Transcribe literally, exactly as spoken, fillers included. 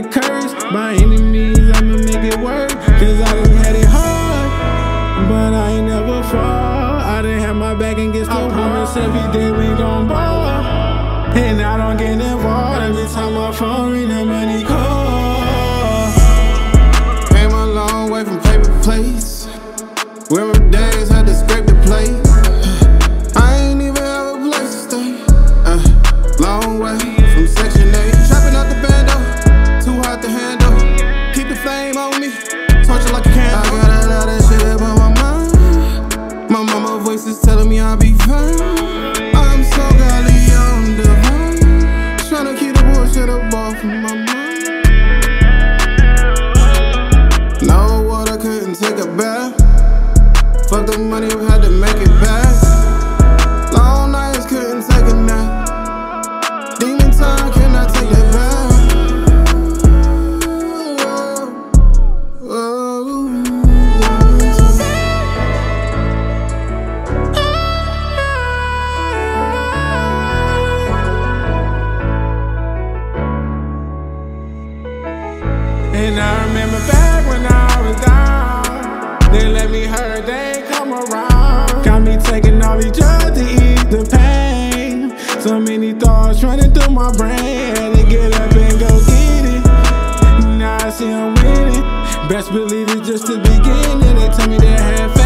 curse. By any means, I'ma make it work. Cause I done had it hard, but I ain't never fall. I done have my back against the wall. I promise every day we gon' ball. And I don't get involved every time my phone ring, the money call. Came a long way from paper plates. Remember days had to scrape the plate. I ain't even have a place to stay. Uh, long way from section eight. Trapping out the bando, too hot to handle. Keep the flame on me, torture like a candle. I got a lot of shit up on my mind. My mama voice is telling me I'll be fine. I'm so godly on divine, tryna keep the bullshit up off of my mind. No water, couldn't take a bath. Fuck the money, we had to make it back. Long nights, couldn't take a nap. Demon time, cannot take that back. And I remember back when I was down, they let me hurt, they come around. Got me taking all these drugs to ease the pain. So many thoughts running through my brain. Had to get up and go get it. Now I see I'm winning. Best believe it's just the beginning. They tell me they had